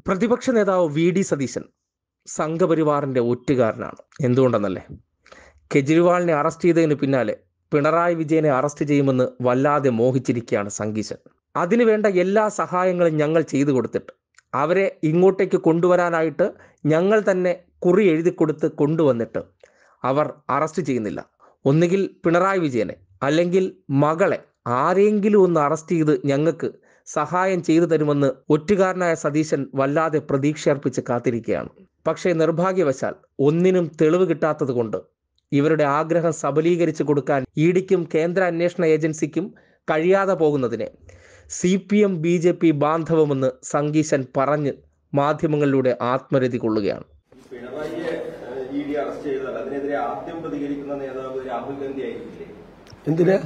പ്രതിപക്ഷ നേതാവ് വി.ഡി. സതീശൻ സംഘപരിവാറിന്റെ ഒറ്റുകാരനാണ്. എന്തുകൊണ്ടെന്നല്ലേ? കെജ്രിവാളിനെ അറസ്റ്റ് ചെയ്തതിന് പിന്നാലെ പിണറായി വിജയനെ അറസ്റ്റ് ചെയ്യുമെന്ന് വല്ലാതെ മോഹിച്ചിരിക്കുകയാണ് സംഗീശൻ. അതിനുവേണ്ട എല്ലാ സഹായങ്ങളും ഞങ്ങൾ ചെയ്തു കൊടുത്തിട്ട് അവരെ ഇങ്ങോട്ടേക്ക് കൊണ്ടുവരാനായിട്ട് ഞങ്ങൾ തന്നെ കുറി എഴുതി കൊടുത്ത് കൊണ്ടുവന്നിട്ട് അവർ അറസ്റ്റ് ചെയ്യുന്നില്ല. ഒന്നുകിൽ പിണറായി വിജയനെ അല്ലെങ്കിൽ മകളെ ആരെങ്കിലും ഒന്ന് അറസ്റ്റ് ചെയ്ത് ഞങ്ങൾക്ക് സഹായം ചെയ്തു തരുമെന്ന് ഒറ്റുകാരനായ സതീശൻ വല്ലാതെ പ്രതീക്ഷയർപ്പിച്ച് കാത്തിരിക്കുകയാണ്. പക്ഷേ നിർഭാഗ്യവശാൽ ഒന്നിനും തെളിവ് കിട്ടാത്തത് കൊണ്ട് ഇവരുടെ ആഗ്രഹം സബലീകരിച്ചു കൊടുക്കാൻ ഇഡിക്കും കേന്ദ്ര അന്വേഷണ ഏജൻസിക്കും കഴിയാതെ പോകുന്നതിനെ CPM BJP ബാന്ധവമെന്ന് സംഗീശൻ പറഞ്ഞ് മാധ്യമങ്ങളിലൂടെ ആത്മരതി കൊള്ളുകയാണ്. എന്തിനാ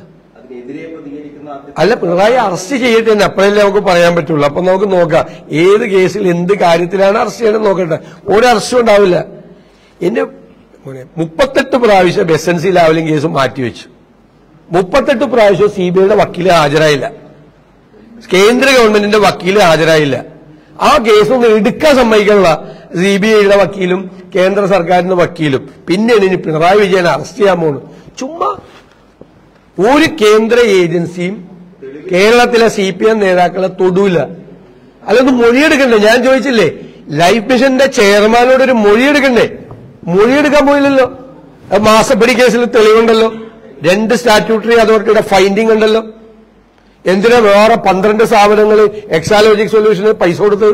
അല്ല, പിണറായി അറസ്റ്റ് ചെയ്തിട്ട് തന്നെ അപ്പോഴല്ലേ നമുക്ക് പറയാൻ പറ്റുള്ളൂ. അപ്പൊ നമുക്ക് നോക്കാം ഏത് കേസിൽ എന്ത് കാര്യത്തിലാണ് അറസ്റ്റ് ചെയ്യണം നോക്കട്ടെ. ഒരു അറസ്റ്റും ഉണ്ടാവില്ല. എന്നെ 38 പ്രാവശ്യം SNC ലാവലിംഗ് കേസ് മാറ്റിവെച്ചു. 38 പ്രാവശ്യം CBIയുടെ വക്കീല് ഹാജരായില്ല, കേന്ദ്ര ഗവൺമെന്റിന്റെ വക്കീല് ഹാജരായില്ല. ആ കേസൊന്നും എടുക്കാൻ സമ്മതിക്കാനുള്ള CBIയുടെ വക്കീലും കേന്ദ്ര സർക്കാരിന്റെ വക്കീലും പിന്നെയാണ് ഇനി പിണറായി വിജയനെ അറസ്റ്റ് ചെയ്യാൻ പോകുന്നു. ചുമ്മാ ഒരു കേന്ദ്ര ഏജൻസിയും കേരളത്തിലെ CPM നേതാക്കളെ തൊടൂല. അല്ലൊന്ന് മൊഴിയെടുക്കണ്ടേ? ഞാൻ ചോദിച്ചില്ലേ, ലൈഫ് മിഷന്റെ ചെയർമാനോട് ഒരു മൊഴിയെടുക്കണ്ടേ? മൊഴിയെടുക്കാൻ പോയില്ലല്ലോ. മാസപ്പടി കേസിൽ തെളിവുണ്ടല്ലോ, 2 സ്റ്റാറ്റ്യൂട്ടറി അതോറിറ്റിയുടെ ഫൈൻഡിംഗ് ഉണ്ടല്ലോ. എന്തിനാ വേറെ 12 സ്ഥാപനങ്ങൾ എക്സാലോജിക് സൊല്യൂഷന് പൈസ കൊടുത്തത്?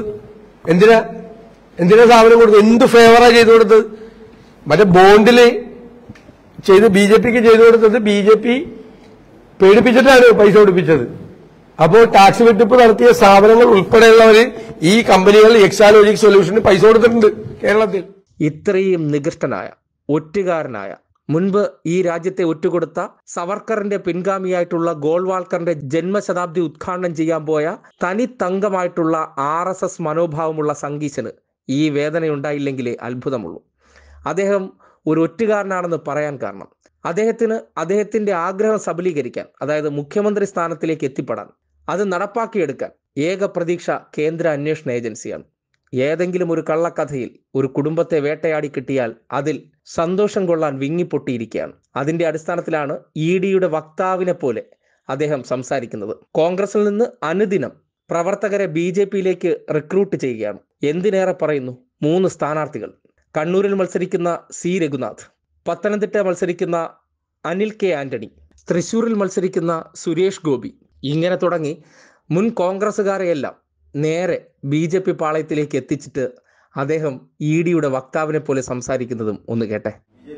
എന്തിനാ സ്ഥാപനം കൊടുത്തത്? എന്ത് ഫേവറാ ചെയ്തു കൊടുത്തത്? മറ്റേ ബോണ്ടില് ചെയ്ത് BJPക്ക് ചെയ്തു കൊടുത്തത് BJP പേടിപ്പിച്ചിട്ടാണ് പൈസ കൊടുപ്പിച്ചത്. അപ്പോൾ ടാക്സ് വെട്ടിപ്പ് നടത്തിയ സ്ഥാപനങ്ങൾ ഉൾപ്പെടെയുള്ളവർ ഈ കമ്പനികൾ എക്സാലോജിക് സൊല്യൂഷന് പൈസ കൊടുത്തിട്ടുണ്ട് കേരളത്തിൽ. ഇത്രയും നികൃഷ്ടനായ ഒറ്റുകാരനായ മുൻപ് ഈ രാജ്യത്തെ ഒറ്റുകൊടുത്ത സവർക്കറിന്റെ പിൻഗാമിയായിട്ടുള്ള ഗോൾവാൾക്കറിന്റെ ജന്മശതാബ്ദി ഉദ്ഘാടനം ചെയ്യാൻ പോയ തനി തങ്കമായിട്ടുള്ള RSS മനോഭാവമുള്ള സംഗീശന് ഈ വേദനയുണ്ടായില്ലെങ്കിലേ അത്ഭുതമുള്ളൂ. അദ്ദേഹം ഒരു ഒറ്റുകാരനാണെന്ന് പറയാൻ കാരണം അദ്ദേഹത്തിന് അദ്ദേഹത്തിന്റെ ആഗ്രഹം സബലീകരിക്കാൻ, അതായത് മുഖ്യമന്ത്രി സ്ഥാനത്തിലേക്ക് എത്തിപ്പെടാൻ, അത് നടപ്പാക്കിയെടുക്കാൻ ഏക പ്രതീക്ഷ കേന്ദ്ര അന്വേഷണ ഏജൻസിയാണ്. ഏതെങ്കിലും ഒരു കള്ളക്കഥയിൽ ഒരു കുടുംബത്തെ വേട്ടയാടി കിട്ടിയാൽ അതിൽ സന്തോഷം കൊള്ളാൻ വിങ്ങിപ്പൊട്ടിയിരിക്കുകയാണ്. അതിന്റെ അടിസ്ഥാനത്തിലാണ് EDയുടെ വക്താവിനെ പോലെ അദ്ദേഹം സംസാരിക്കുന്നത്. കോൺഗ്രസിൽ നിന്ന് അനുദിനം പ്രവർത്തകരെ BJPയിലേക്ക് റിക്രൂട്ട് ചെയ്യുകയാണ്. എന്തിനേറെ പറയുന്നു, 3 സ്ഥാനാർത്ഥികൾ. കണ്ണൂരിൽ മത്സരിക്കുന്ന C. രഘുനാഥ്, പത്തനംതിട്ട മത്സരിക്കുന്ന അനിൽ K. ആന്റണി, തൃശൂരിൽ മത്സരിക്കുന്ന സുരേഷ് ഗോപി, ഇങ്ങനെ തുടങ്ങി മുൻ കോൺഗ്രസുകാരെയെല്ലാം നേരെ BJP പാളയത്തിലേക്ക് എത്തിച്ചിട്ട് അദ്ദേഹം EDയുടെ വക്താവിനെ പോലെ സംസാരിക്കുന്നതും ഒന്ന് കേട്ടെ.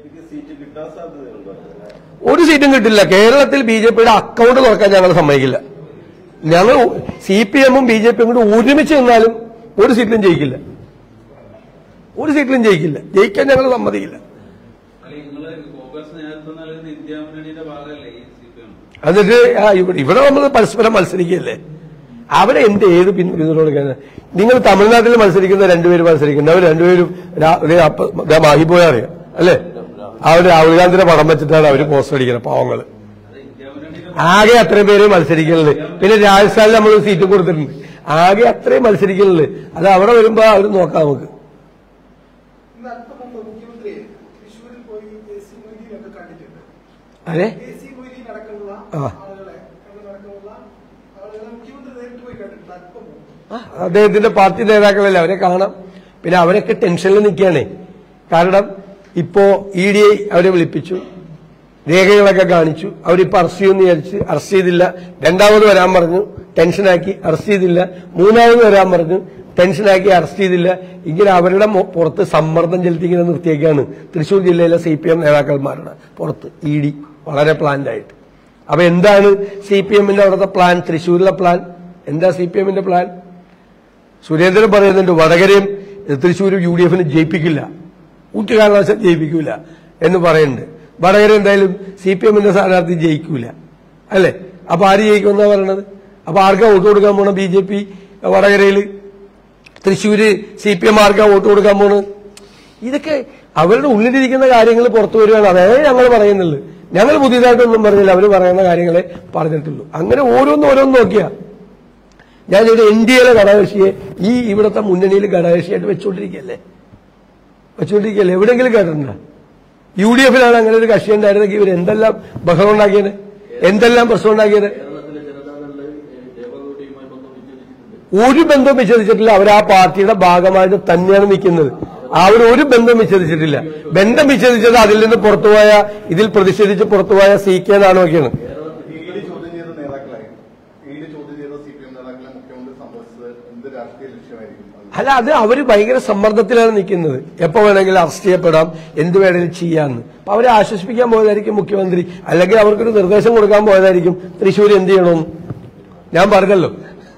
ഒരു സീറ്റും കിട്ടില്ല കേരളത്തിൽ. BJPയുടെ അക്കൗണ്ട് തുറക്കാൻ ഞങ്ങൾ സമ്മതിക്കില്ല. ഞങ്ങൾ CPMഉം BJPയും കൂടി ഒരുമിച്ച് നിന്നാലും ഒരു സീറ്റിലും ജയിക്കില്ല. ജയിക്കാൻ ഞങ്ങൾ സമ്മതിക്കില്ല. എന്നിട്ട് ഇവിടെ നമ്മൾ പരസ്പരം മത്സരിക്കുകയല്ലേ. അവിടെ ഏത് പിന്തുണ? നിങ്ങൾ തമിഴ്നാട്ടിൽ മത്സരിക്കുന്ന 2 പേര് മത്സരിക്കുന്നത്, അവർ 2 പേരും മാഹിപ്പോയ അറിയാം അല്ലേ? അവര് രാഹുൽ ഗാന്ധിയുടെ പടം വെച്ചിട്ടാണ് അവര് പോസ്റ്റർ അടിക്കുന്നത്. പാവങ്ങള് ആകെ അത്രയും പേര് മത്സരിക്കുന്നത്. പിന്നെ രാജസ്ഥാനിൽ നമ്മൾ സീറ്റ് കൊടുത്തിട്ടുണ്ട്. ആകെ അത്രയും മത്സരിക്കുന്നത്. അത് അവിടെ വരുമ്പോ അവര് നോക്കാം നമുക്ക്. അതെ, അദ്ദേഹത്തിന്റെ പാർട്ടി നേതാക്കളല്ലേ, അവരെ കാണാം. പിന്നെ അവരൊക്കെ ടെൻഷനിൽ നിൽക്കുകയാണേ. കാരണം ഇപ്പോ ED അവരെ വിളിപ്പിച്ചു, രേഖകളൊക്കെ കാണിച്ചു. അവരിപ്പോ അറസ്റ്റ് ചെയ്യുമെന്ന് വിചാരിച്ച് അറസ്റ്റ് ചെയ്തില്ല. 2ാമത് വരാൻ പറഞ്ഞു, ടെൻഷനാക്കി അറസ്റ്റ് ചെയ്തില്ല. 3ാമത് വരാൻ പറഞ്ഞു, ടെൻഷനാക്കി അറസ്റ്റ് ചെയ്തില്ല. ഇങ്ങനെ അവരുടെ പുറത്ത് സമ്മർദ്ദം ചെലുത്തി ഇങ്ങനെ നിർത്തിയേക്കാണ് തൃശൂർ ജില്ലയിലെ CPM നേതാക്കന്മാരുടെ പുറത്ത് ED വളരെ പ്ലാൻഡ് ആയിട്ട്. അപ്പൊ എന്താണ് CPMന്റെ അവിടുത്തെ പ്ലാൻ? തൃശ്ശൂരിലെ പ്ലാൻ എന്താ? CPMന്റെ പ്ലാൻ സുരേന്ദ്രൻ പറയുന്നുണ്ട്, വടകരയും തൃശ്ശൂരും UDFന് ജയിപ്പിക്കില്ല, ഒരു കാരണവശാലും ജയിപ്പിക്കൂല എന്ന് പറയുന്നുണ്ട്. വടകര എന്തായാലും CPMന്റെ സ്ഥാനാർത്ഥി ജയിക്കൂല അല്ലെ? അപ്പൊ ആര് ജയിക്കുമെന്നാ പറയണത്? അപ്പൊ ആർക്കാ വോട്ട് കൊടുക്കാൻ പോണം BJP വടകരയില്? തൃശ്ശൂര് CPM ആർക്കാ വോട്ട് കൊടുക്കാൻ പോണ്? ഇതൊക്കെ അവരുടെ ഉള്ളിലിരിക്കുന്ന കാര്യങ്ങൾ പുറത്തു വരികയാണ്. അതായത് ഞങ്ങൾ പറയുന്നുള്ളൂ. ഞങ്ങൾ പുതിയതായിട്ടൊന്നും പറഞ്ഞില്ല, അവർ പറയുന്ന കാര്യങ്ങളെ പറഞ്ഞിട്ടുള്ളൂ. അങ്ങനെ ഓരോന്നും നോക്കിയാ ഞാനിവിടെ NDAയിലെ ഘടകകക്ഷിയെ ഈ ഇവിടുത്തെ മുന്നണിയിൽ ഘടകകക്ഷിയായിട്ട് വെച്ചുകൊണ്ടിരിക്കുകയല്ലേ. എവിടെയെങ്കിലും കേട്ടിട്ടുണ്ടോ? UDFിലാണ് അങ്ങനെ ഒരു കക്ഷി ഉണ്ടായിരുന്നെങ്കിൽ ഇവർ എന്തെല്ലാം ബഹളം ഉണ്ടാക്കിയത്, എന്തെല്ലാം പ്രശ്നം ഉണ്ടാക്കിയത്. ഒരു ബന്ധവും വിച്ഛേദിച്ചിട്ടില്ല. അവർ ആ പാർട്ടിയുടെ ഭാഗമായിട്ട് തന്നെയാണ് നിൽക്കുന്നത്. അവർ ഒരു ബന്ധം വിച്ഛേദിച്ചിട്ടില്ല. ബന്ധം വിച്ഛേദിച്ചത് അതിൽ നിന്ന് പുറത്തുപോയ, ഇതിൽ പ്രതിഷേധിച്ച് പുറത്തുപോയ CK നാണൊക്കെയാണ്. അല്ല, അത് അവര് ഭയങ്കര സമ്മർദ്ദത്തിലാണ് നിൽക്കുന്നത്. എപ്പോ വേണമെങ്കിലും അറസ്റ്റ് ചെയ്യപ്പെടാം, എന്ത് വേണമെങ്കിലും ചെയ്യാന്ന്. അപ്പൊ അവരെ ആശ്വസിപ്പിക്കാൻ പോയതായിരിക്കും മുഖ്യമന്ത്രി, അല്ലെങ്കിൽ അവർക്കൊരു നിർദ്ദേശം കൊടുക്കാൻ പോയതായിരിക്കും തൃശ്ശൂർ എന്ത് ചെയ്യണമെന്ന്. ഞാൻ പറഞ്ഞല്ലോ.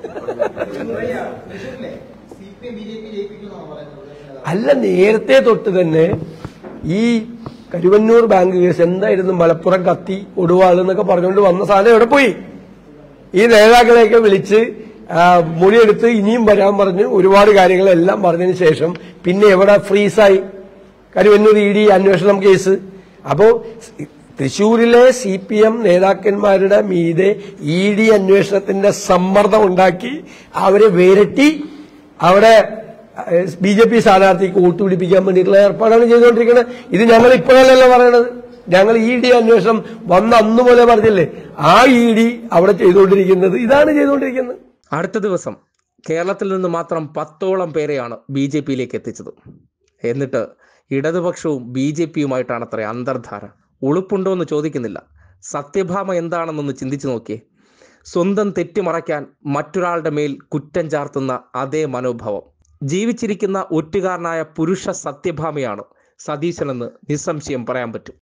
അല്ല, നേരത്തെ തൊട്ട് തന്നെ ഈ കരുവന്നൂർ ബാങ്ക് കേസ് എന്തായിരുന്നു, മലപ്പുറം കത്തി ഒടുവാൾ എന്നൊക്കെ പറഞ്ഞുകൊണ്ട് വന്ന സാധനം എവിടെ പോയി? ഈ നേതാക്കളെയൊക്കെ വിളിച്ച് മൊഴിയെടുത്ത് ഇനിയും വരാൻ പറഞ്ഞ് ഒരുപാട് കാര്യങ്ങളെല്ലാം പറഞ്ഞതിന് ശേഷം പിന്നെ എവിടെ ഫ്രീസായി കരുവന്നൂർ ED അന്വേഷണം കേസ്. അപ്പോ തൃശ്ശൂരിലെ CPM നേതാക്കന്മാരുടെ മീതെ ED അന്വേഷണത്തിന്റെ സമ്മർദ്ദം ഉണ്ടാക്കി അവരെ വിരട്ടി അവിടെ BJP സ്ഥാനാർത്ഥിക്ക് വോട്ട് പിടിപ്പിക്കാൻ വേണ്ടിയിട്ടുള്ള ഏർപ്പാടാണ് ചെയ്തുകൊണ്ടിരിക്കുന്നത്. ഇത് ഞങ്ങൾ ഇപ്പോഴല്ലല്ലോ പറയണത്. ഞങ്ങൾ ED അന്വേഷണം വന്ന അന്ന് പോലെ പറഞ്ഞില്ലേ, ആ ED അവിടെ ചെയ്തുകൊണ്ടിരിക്കുന്നത് ഇതാണ് ചെയ്തുകൊണ്ടിരിക്കുന്നത്. അടുത്ത ദിവസം കേരളത്തിൽ നിന്ന് മാത്രം 10ഓളം പേരെയാണ് BJPയിലേക്ക് എത്തിച്ചത്. എന്നിട്ട് ഇടതുപക്ഷവും BJPയുമായിട്ടാണ് അത്ര അന്തർധാര. ഉളുപ്പുണ്ടോ എന്ന് ചോദിക്കുന്നില്ല. സത്യഭാമ എന്താണെന്നൊന്ന് ചിന്തിച്ചു നോക്കിയേ. സ്വന്തം തെറ്റ് മറയ്ക്കാൻ മറ്റൊരാളുടെ മേൽ കുറ്റം ചാർത്തുന്ന അതേ മനോഭാവം. ജീവിച്ചിരിക്കുന്ന ഒറ്റുകാരനായ പുരുഷ സത്യഭാമയാണ് സതീശനെന്ന് നിസ്സംശയം പറയാൻ പറ്റും.